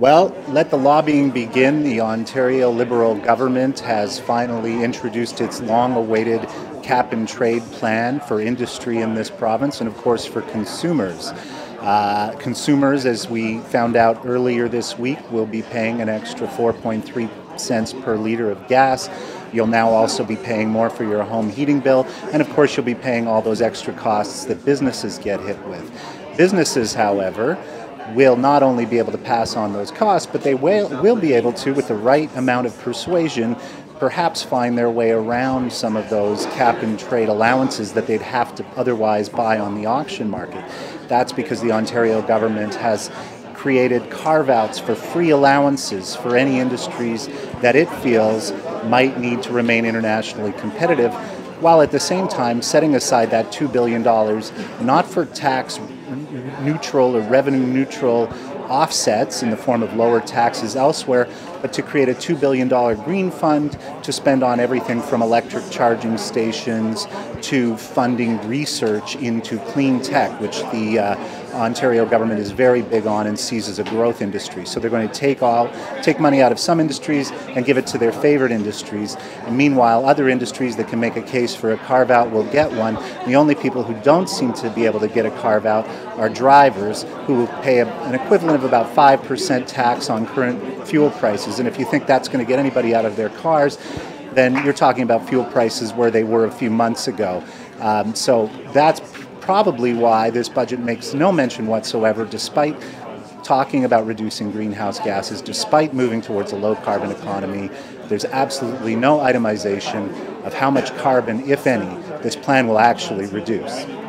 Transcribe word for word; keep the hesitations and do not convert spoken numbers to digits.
Well, let the lobbying begin. The Ontario Liberal government has finally introduced its long-awaited cap and trade plan for industry in this province and, of course, for consumers. Uh, consumers, as we found out earlier this week, will be paying an extra four point three cents per liter of gas. You'll now also be paying more for your home heating bill, and of course you'll be paying all those extra costs that businesses get hit with. Businesses, however, will not only be able to pass on those costs, but they will, will be able to, with the right amount of persuasion, perhaps find their way around some of those cap and trade allowances that they'd have to otherwise buy on the auction market. That's because the Ontario government has created carve-outs for free allowances for any industries that it feels might need to remain internationally competitive, while at the same time setting aside that two billion dollars not for tax neutral or revenue neutral offsets in the form of lower taxes elsewhere, but to create a two billion dollars green fund to spend on everything from electric charging stations to funding research into clean tech, which the uh, Ontario government is very big on and sees as a growth industry. So they're going to take all take money out of some industries and give it to their favorite industries. And meanwhile, other industries that can make a case for a carve-out will get one. The only people who don't seem to be able to get a carve-out are drivers, who will pay a, an equivalent of about five percent tax on current fuel prices. And if you think that's going to get anybody out of their cars, then you're talking about fuel prices where they were a few months ago. Um, so that's probably why this budget makes no mention whatsoever, despite talking about reducing greenhouse gases, despite moving towards a low-carbon economy. There's absolutely no itemization of how much carbon, if any, this plan will actually reduce.